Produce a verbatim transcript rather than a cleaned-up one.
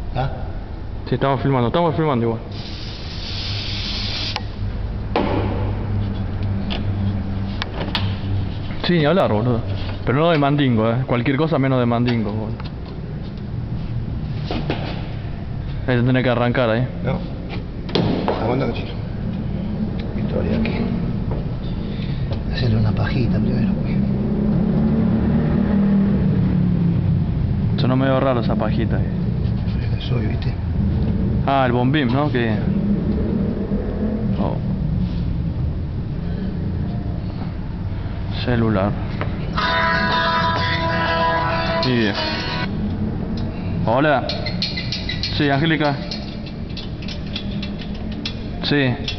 ¿Ah? Sí, estamos filmando, estamos filmando igual. Sí, ni hablar, boludo. Pero no de mandingo, eh. Cualquier cosa menos de mandingo, boludo. Ahí se tiene que arrancar ahí. No. Aguanta, cochino. Victoria aquí. Hacerle una pajita primero, pues. Sonó medio raro esa pajita ahí. Soy, ¿viste? Ah, el bombín, ¿no? Que... Oh. Celular. Y... Hola. Sí, Angélica. Sí.